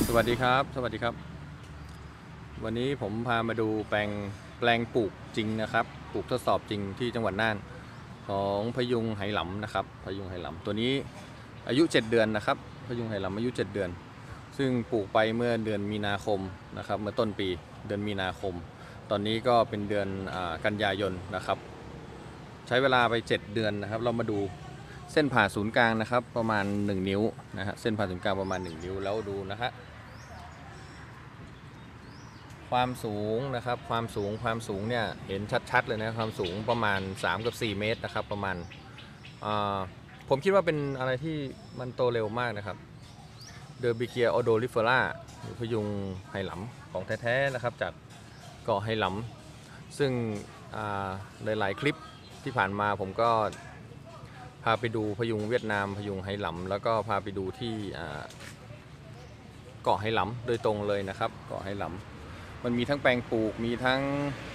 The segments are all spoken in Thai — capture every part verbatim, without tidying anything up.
สวัสดีครับสวัสดีครับวันนี้ผมพามาดูแปลงแปลงปลูกจริงนะครับปลูกทดสอบจริงที่จังหวัดน่านของพยุงไหหลำนะครับพยุงไหหลำตัวนี้อายุเจ็ดเดือนนะครับพยุงไหหลำอายุเจ็ดเดือนซึ่งปลูกไปเมื่อเดือนมีนาคมนะครับเมื่อต้นปีเดือนมีนาคมตอนนี้ก็เป็นเดือนกันยายนนะครับใช้เวลาไปเจ็ดเดือนนะครับเรามาดูเส้นผ่าศูนย์กลางนะครับประมาณหนึ่งนิ้วนะฮะเส้นผ่าศูนย์กลางประมาณหนึ่งนิ้วแล้วดูนะฮะความสูงนะครับความสูงความสูงเนี่ยเห็นชัดๆเลยนะความสูงประมาณสามกับสี่เมตรนะครับประมาณผมคิดว่าเป็นอะไรที่มันโตเร็วมากนะครับเดอร์บิเกียโอโดลิเฟล่าพยุงไหหลำของแท้ๆนะครับจากเกาะไหหลำซึ่งหลายๆคลิปที่ผ่านมาผมก็พาไปดูพยุงเวียดนามพยุงไหหลำแล้วก็พาไปดูที่เกาะไหหลำโดยตรงเลยนะครับเกาะไหหลำมันมีทั้งแปลงปลูกมีทั้ง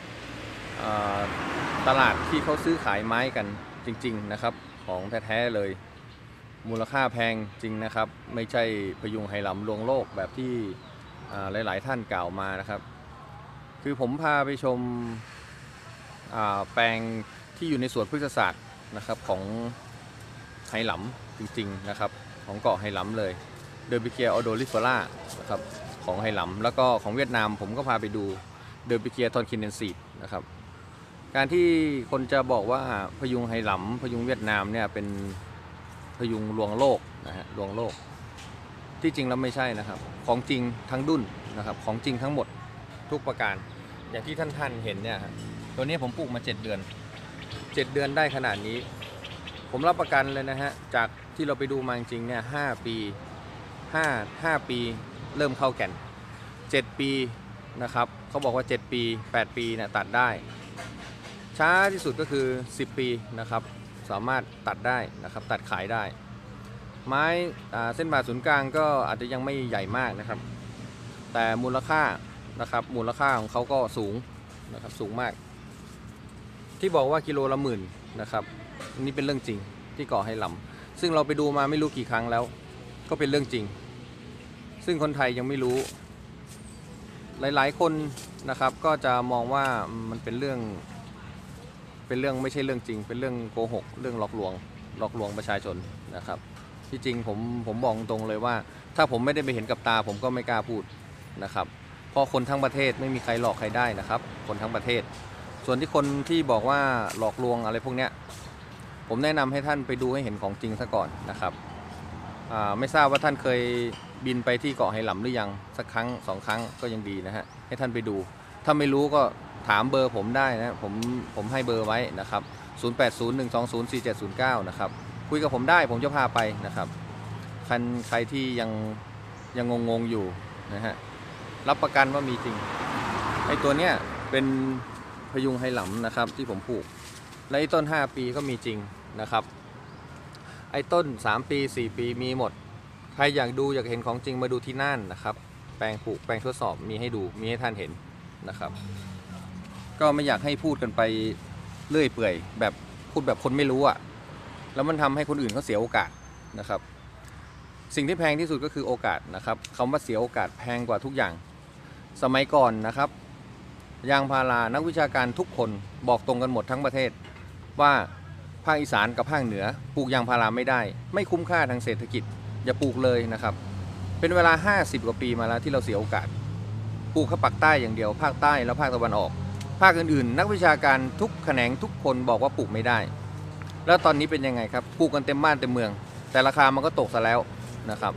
ตลาดที่เขาซื้อขายไม้กันจริงๆนะครับของแท้ๆเลยมูลค่าแพงจริงนะครับไม่ใช่พยุงไหหลำลวงโลกแบบที่หลายๆท่านกล่าวมานะครับคือผมพาไปชมแปลงที่อยู่ในสวนพฤกษศาสตร์นะครับของไหหลำจริงๆนะครับของเกาะไหหลำเลยเดอร์บิเกียออโดลิเฟล่านะครับของไหหลำแล้วก็ของเวียดนามผมก็พาไปดูเดอร์บิเกียทอนคินเนนซีดนะครับการที่คนจะบอกว่าพยุงไหหลำพยุงเวียดนามเนี่ยเป็นพยุงลวงโลกนะฮะลวงโลกที่จริงแล้วไม่ใช่นะครับของจริงทั้งดุ้นนะครับของจริงทั้งหมดทุกประการอย่างที่ท่านท่านเห็นเนี่ยตัวนี้ผมปลูกมาเจ็ดเดือนเจ็ดเดือนได้ขนาดนี้ผมรับประกันเลยนะฮะจากที่เราไปดูมาจริงเนี่ยห้าปีห้า ห้าปีเริ่มเข้าแก่นเจ็ดปีนะครับเขาบอกว่าเจ็ดปีแปดปีเนี่ยตัดได้ช้าที่สุดก็คือสิบปีนะครับสามารถตัดได้นะครับตัดขายได้ไม้เส้นผ่าศูนย์กลางก็อาจจะยังไม่ใหญ่มากนะครับแต่มูลค่านะครับมูลค่าของเขาก็สูงนะครับสูงมากที่บอกว่ากิโลละหมื่นนะครับนี่เป็นเรื่องจริงที่เกาะไหหลำซึ่งเราไปดูมาไม่รู้กี่ครั้งแล้วก็เป็นเรื่องจริงซึ่งคนไทยยังไม่รู้หลายๆคนนะครับก็จะมองว่ามันเป็นเรื่องเป็นเรื่องไม่ใช่เรื่องจริงเป็นเรื่องโกหกเรื่องหลอกลวงหลอกลวงประชาชนนะครับที่จริงผมผมบอกตรงเลยว่าถ้าผมไม่ได้ไปเห็นกับตาผมก็ไม่กล้าพูดนะครับเพราะคนทั้งประเทศไม่มีใครหลอกใครได้นะครับคนทั้งประเทศส่วนที่คนที่บอกว่าหลอกลวงอะไรพวกนี้ผมแนะนำให้ท่านไปดูให้เห็นของจริงซะก่อนนะครับไม่ทราบว่าท่านเคยบินไปที่เกาะไหหลำหรือยังสักครั้งสองครั้งก็ยังดีนะฮะให้ท่านไปดูถ้าไม่รู้ก็ถามเบอร์ผมได้นะผมผมให้เบอร์ไว้นะครับศูนย์ แปด ศูนย์ หนึ่ง สอง ศูนย์ สี่ เจ็ด ศูนย์ เก้านะครับคุยกับผมได้ผมจะพาไปนะครับคันใครที่ยังยังงงๆอยู่นะฮะรับประกันว่ามีจริงไอ้ตัวเนี้ยเป็นพยุงไหหลำนะครับที่ผมปลูกและไอ้ต้นห้าปีก็มีจริงนะครับไอ้ต้นสามปีสี่ปีมีหมดใครอยากดูอยากเห็นของจริงมาดูที่น่านนะครับแปลงปลูกแปลงทดสอบมีให้ดูมีให้ท่านเห็นนะครับก็ไม่อยากให้พูดกันไปเรื่อยเปื่อยแบบพูดแบบคนไม่รู้อ่ะแล้วมันทำให้คนอื่นเขาเสียโอกาสนะครับสิ่งที่แพงที่สุดก็คือโอกาสนะครับคำว่าเสียโอกาสแพงกว่าทุกอย่างสมัยก่อนนะครับยางพารานักวิชาการทุกคนบอกตรงกันหมดทั้งประเทศว่าภาคอีสานกับภาคเหนือปลูกยางพาราไม่ได้ไม่คุ้มค่าทางเศรษฐกิจอย่าปลูกเลยนะครับเป็นเวลาห้าสิบกว่าปีมาแล้วที่เราเสียโอกาสปลูกแค่ภาคใต้อย่างเดียวภาคใต้แล้วภาคตะวันออกภาคอื่นๆนักวิชาการทุกแขนงทุกคนบอกว่าปลูกไม่ได้แล้วตอนนี้เป็นยังไงครับปลูกกันเต็มบ้านเต็มเมืองแต่ราคามันก็ตกซะแล้วนะครับ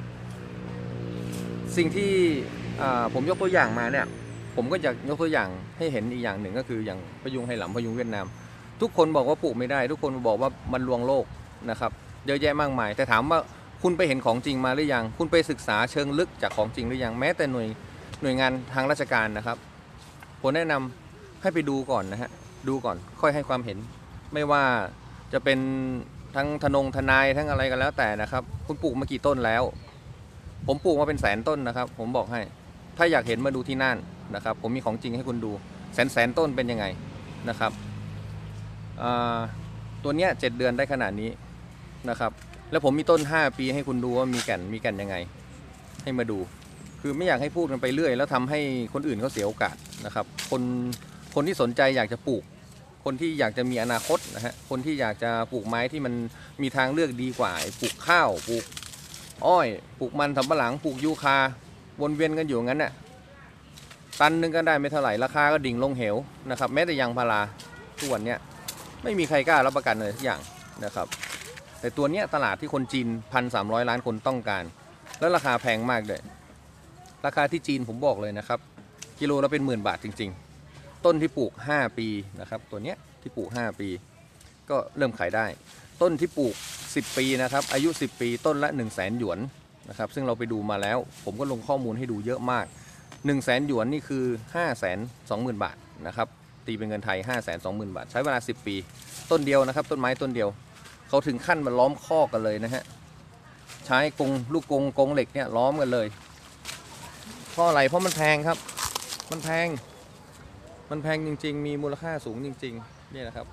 สิ่งที่ผมยกตัวอย่างมาเนี่ยผมก็อยากยกตัวอย่างให้เห็นอีกอย่างหนึ่งก็คืออย่างพยุงไหหลำพยุงเวียดนามทุกคนบอกว่าปลูกไม่ได้ทุกคนบอกว่ามันลวงโลกนะครับเยอะแยะมากมายแต่ถามว่าคุณไปเห็นของจริงมาหรือยังคุณไปศึกษาเชิงลึกจากของจริงหรือยังแม้แต่หน่วยหน่วยงานทางราชการนะครับผมแนะนำให้ไปดูก่อนนะฮะดูก่อนค่อยให้ความเห็นไม่ว่าจะเป็นทั้งทนงทนายทั้งอะไรกันแล้วแต่นะครับคุณปลูกมากี่ต้นแล้วผมปลูกมาเป็นแสนต้นนะครับผมบอกให้ถ้าอยากเห็นมาดูที่น่านนะครับผมมีของจริงให้คุณดูแสนแสนต้นเป็นยังไงนะครับตัวเนี้ยเจ็ดเดือนได้ขนาดนี้นะครับแล้วผมมีต้นห้าปีให้คุณดูว่ามีแก่นมีแก่นยังไงให้มาดูคือไม่อยากให้พูดกันไปเรื่อยแล้วทำให้คนอื่นเขาเสียโอกาสนะครับคนคนที่สนใจอยากจะปลูกคนที่อยากจะมีอนาคตนะฮะคนที่อยากจะปลูกไม้ที่มันมีทางเลือกดีกว่าปลูกข้าวปลูกอ้อยปลูกมันสำปะหลังปลูกยูคาวนเวียนกันอยู่งั้นน่ะตันนึงก็ได้ไม่เท่าไหร่ราคาก็ดิ่งลงเหวนะครับแม้แต่ยางพาราทุกวันเนี้ยไม่มีใครกล้ารับประกันเลยทุกอย่างนะครับแต่ตัวเนี้ยตลาดที่คนจีนพันสามร้อยล้านคนต้องการแล้วราคาแพงมากเลยราคาที่จีนผมบอกเลยนะครับกิโลละเป็นหมื่นบาทจริงๆต้นที่ปลูกห้าปีนะครับตัวเนี้ยที่ปลูกห้าปีก็เริ่มขายได้ต้นที่ปลูกสิบปีนะครับอายุสิบปีต้นละ หนึ่งแสน หยวนนะครับซึ่งเราไปดูมาแล้วผมก็ลงข้อมูลให้ดูเยอะมาก หนึ่งแสน หยวนนี่คือ ห้าแสนสองหมื่น บาทนะครับตีเป็นเงินไทย ห้าแสนสองหมื่น บาทใช้เวลาสิบปีต้นเดียวนะครับต้นไม้ต้นเดียวเขาถึงขั้นมาล้อมคอกกันเลยนะฮะใช้กรงลูกกรงกรงเหล็กเนี่ยล้อมกันเลยเพราะอะไรเพราะมันแพงครับมันแพงมันแพงจริงๆมีมูลค่าสูงจริงๆนี่นะครับ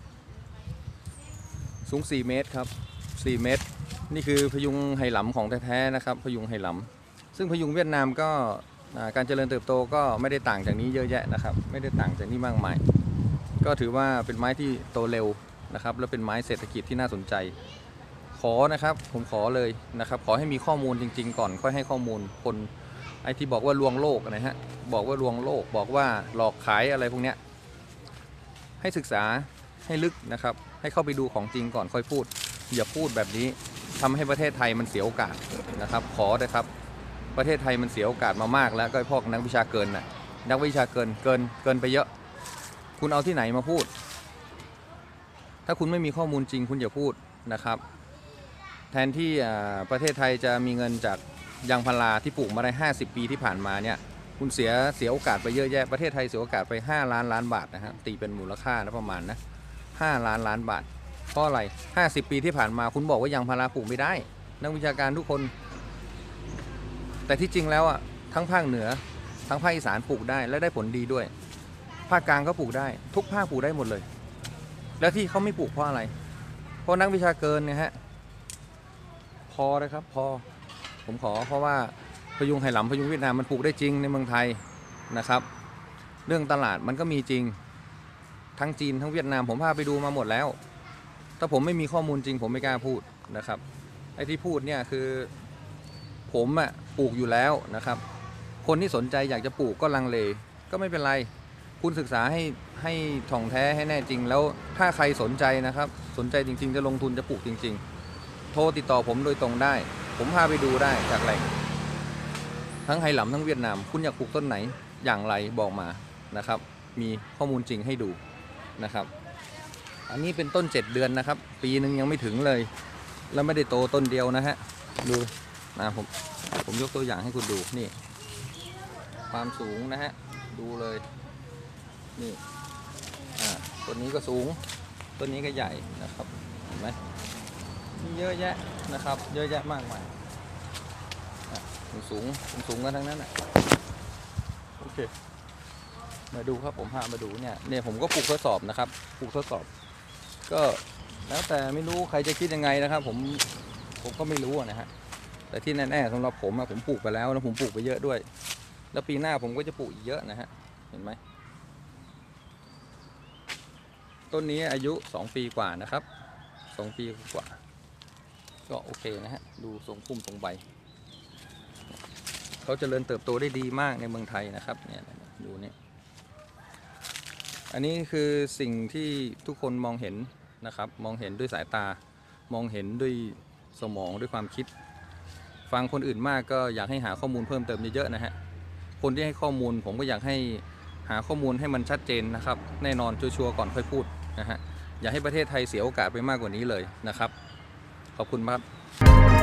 สูงสี่เมตรครับสี่เมตรนี่คือพยุงไหหลำของแท้ๆนะครับพยุงไหหลำซึ่งพยุงเวียดนามก็การเจริญเติบโตก็ไม่ได้ต่างจากนี้เยอะแยะนะครับไม่ได้ต่างจากนี้มากมายก็ถือว่าเป็นไม้ที่โตเร็วนะครับและเป็นไม้เศรษฐกิจที่น่าสนใจขอนะครับผมขอเลยนะครับขอให้มีข้อมูลจริงๆก่อนค่อยให้ข้อมูลคนไอที่บอกว่าลวงโลกนะฮะบอกว่าลวงโลกบอกว่าหลอกขายอะไรพวกเนี้ยให้ศึกษาให้ลึกนะครับให้เข้าไปดูของจริงก่อนค่อยพูดอย่าพูดแบบนี้ทำให้ประเทศไทยมันเสียโอกาสนะครับขอเลยครับประเทศไทยมันเสียโอกาสมามากแล้วก็พวกนักวิชาเกินน่ะนักวิชาเกินเกินเกินไปเยอะคุณเอาที่ไหนมาพูดถ้าคุณไม่มีข้อมูลจริงคุณอย่าพูดนะครับแทนที่ประเทศไทยจะมีเงินจากยางพาราที่ปลูกมาได้ห้าสิบปีที่ผ่านมาเนี่ยคุณเสียเสียโอกาสไปเยอะแยะประเทศไทยเสียโอกาสไปห้าล้านล้านบาทนะฮะตีเป็นมูลค่านะประมาณนะห้าล้านล้านบาทเพราะอะไรห้าสิบปีที่ผ่านมาคุณบอกว่ายางพาราปลูกไม่ได้นักวิชาการทุกคนแต่ที่จริงแล้วอ่ะทั้งภาคเหนือทั้งภาคอีสานปลูกได้และได้ผลดีด้วยภาคกลางก็ปลูกได้ทุกภาคปลูกได้หมดเลยแล้วที่เขาไม่ปลูกเพราะอะไรเพราะนักวิชาเกินเนี่ยฮะพอเลยครับพอผมขอเพราะว่าพยุงไหหลำพยุงเวียดนามมันปลูกได้จริงในเมืองไทยนะครับเรื่องตลาดมันก็มีจริงทั้งจีนทั้งเวียดนามผมพาไปดูมาหมดแล้วถ้าผมไม่มีข้อมูลจริงผมไม่กล้าพูดนะครับไอ้ที่พูดเนี่ยคือผมอะปลูกอยู่แล้วนะครับคนที่สนใจอยากจะปลูกก็ลังเลก็ไม่เป็นไรคุณศึกษาให้ให้ถ่องแท้ให้แน่จริงแล้วถ้าใครสนใจนะครับสนใจจริงๆจะลงทุนจะปลูกจริงๆโทรติดต่อผมโดยตรงได้ผมพาไปดูได้จากแหล่งทั้งไหหลำทั้งเวียดนามคุณอยากปลูกต้นไหนอย่างไรบอกมานะครับมีข้อมูลจริงให้ดูนะครับอันนี้เป็นต้นเจ็ดเดือนนะครับปีหนึ่งยังไม่ถึงเลยแล้วไม่ได้โตต้นเดียวนะฮะดูนะผมผมยกตัวอย่างให้คุณดูนี่ความสูงนะฮะดูเลยนี่อ่าต้นนี้ก็สูงต้นนี้ก็ใหญ่นะครับเห็นไหมมีเยอะแยะนะครับเยอะแยะมากมายสูงสูงกันทั้งนั้นอ่ะโอเคมาดูครับผมพามาดูเนี่ยเนี่ยผมก็ปลูกทดสอบนะครับปลูกทดสอบก็แล้วแต่ไม่รู้ใครจะคิดยังไงนะครับผมผมก็ไม่รู้นะฮะแต่ที่แน่ๆสำหรับผมอะผมปลูกไปแล้วแล้วผมปลูกไปเยอะด้วยแล้วปีหน้าผมก็จะปลูกอีกเยอะนะฮะเห็นไหมต้นนี้อายุสองปีกว่านะครับสองปีกว่าก็โอเคนะฮะดูทรงพุ่มทรงใบเขาเจริญเติบโตได้ดีมากในเมืองไทยนะครับเนี่ยดูนี่อันนี้คือสิ่งที่ทุกคนมองเห็นนะครับมองเห็นด้วยสายตามองเห็นด้วยสมองด้วยความคิดฟังคนอื่นมากก็อยากให้หาข้อมูลเพิ่มเติมเยอะๆนะฮะคนที่ให้ข้อมูลผมก็อยากให้หาข้อมูลให้มันชัดเจนนะครับแน่นอนชัวร์ๆก่อนค่อยพูดนะฮะอย่าให้ประเทศไทยเสียโอกาสไปมากกว่านี้เลยนะครับขอบคุณครับ